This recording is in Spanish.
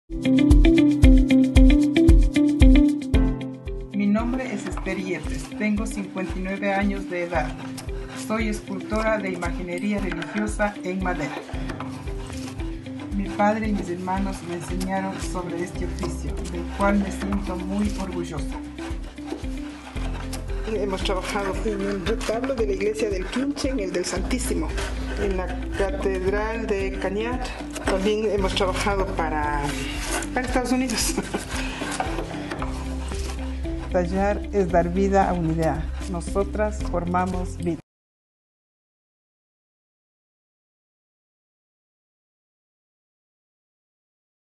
Mi nombre es Esther Yepes, tengo 59 años de edad. Soy escultora de imaginería religiosa en madera. Mi padre y mis hermanos me enseñaron sobre este oficio, del cual me siento muy orgullosa. Hemos trabajado en el retablo de la iglesia del Quinche, en el del Santísimo, en la catedral de Cañar. También hemos trabajado para Estados Unidos. Tallar es dar vida a una idea. Nosotras formamos vida.